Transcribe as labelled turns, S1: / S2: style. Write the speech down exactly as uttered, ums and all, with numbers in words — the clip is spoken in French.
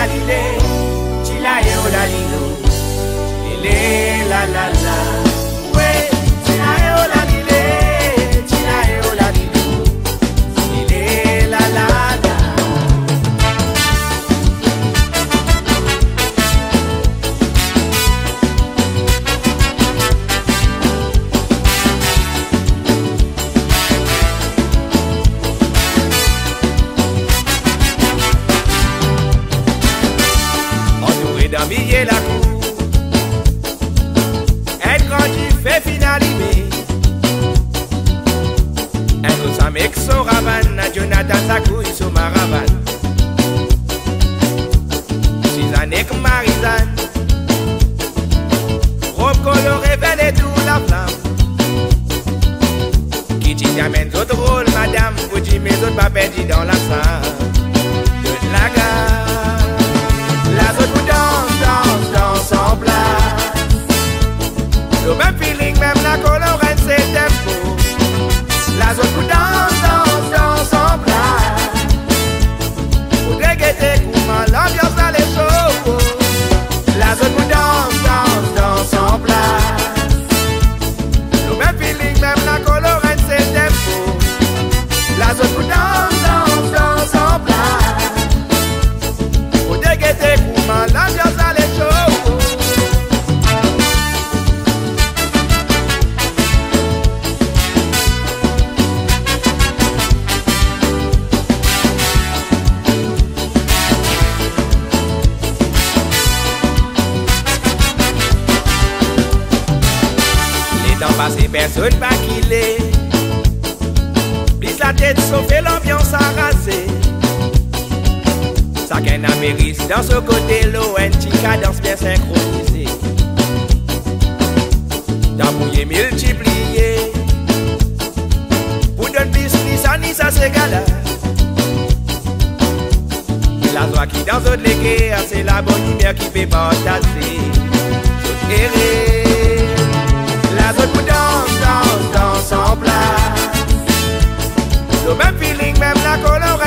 S1: lile, chila yo la lilo, lile la la la. Ouais, chila yo la lile, chila yo la lilo, lile la la la. D'habiller la cour, elle quand il fait finaliser, elle nous a mis son ravan, Jonathan sa couille sur ma ravan. Suzanne que Marizane, robe colorée, belle et tout la flamme. Qui t'y amène d'autres rôles, madame, vous dites mes autres pas perdus dans la salle de la gare. La zone où danse, danse, danse en place. Le même feeling, même la colorette, c'est tempo. La zone où danse, danse, danse en place. Faudrait guetter comment l'ambiance dans les shows. La zone où danse, danse, danse en place. Le même feeling, même la colorette, c'est tempo. La zone où danse, danse, danse en place. Faudrait guetter l'ambiance dans les shows. Les temps passés, personne pas qu'il est. Plisse la tête, sauver l'ambiance arrasée. Ça qu'un Amérique dans ce côté l'eau, un petit cadence bien synchronisée. D'embrouiller multiplié. Pour donner plus ni ça ni ça c'est gala. La joie qui dans d'autres légués, c'est la bonne lumière qui fait partager. Tout erré. La zone pour danse, danse, danse en place. Le même feeling, même la couleur.